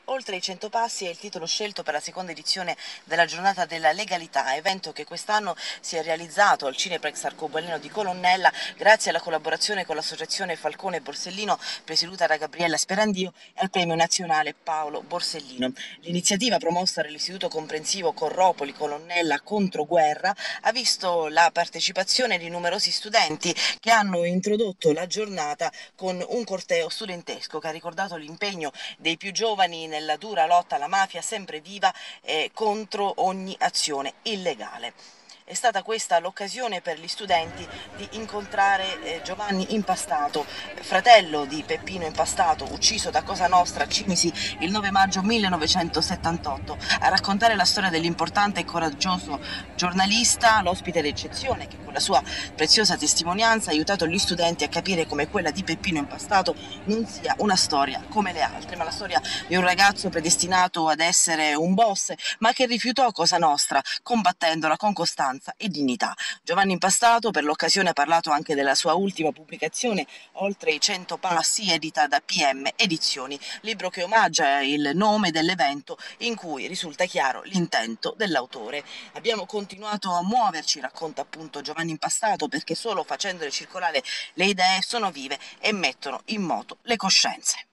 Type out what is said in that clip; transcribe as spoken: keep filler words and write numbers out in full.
Oltre i cento passi è il titolo scelto per la seconda edizione della Giornata della Legalità, evento che quest'anno si è realizzato al Cineplex Arcobaleno di Colonnella grazie alla collaborazione con l'associazione Falcone Borsellino presieduta da Gabriella Sperandio e al premio nazionale Paolo Borsellino. L'iniziativa promossa dall'Istituto Comprensivo Corropoli Colonnella Controguerra ha visto la partecipazione di numerosi studenti che hanno introdotto la giornata con un corteo studentesco che ha ricordato l'impegno dei più giovani nella dura lotta alla mafia sempre viva e contro ogni azione illegale. È stata questa l'occasione per gli studenti di incontrare eh, Giovanni Impastato, fratello di Peppino Impastato, ucciso da Cosa Nostra a Cinisi il nove maggio millenovecentosettantotto, a raccontare la storia dell'importante e coraggioso giornalista, l'ospite d'eccezione che con la sua preziosa testimonianza ha aiutato gli studenti a capire come quella di Peppino Impastato non sia una storia come le altre, ma la storia di un ragazzo predestinato ad essere un boss, ma che rifiutò Cosa Nostra, combattendola con costanza e dignità. Giovanni Impastato per l'occasione ha parlato anche della sua ultima pubblicazione, Oltre i cento passi, edita da P M Edizioni, libro che omaggia il nome dell'evento in cui risulta chiaro l'intento dell'autore. Abbiamo continuato a muoverci, racconta appunto Giovanni Impastato, perché solo facendole circolare le idee sono vive e mettono in moto le coscienze.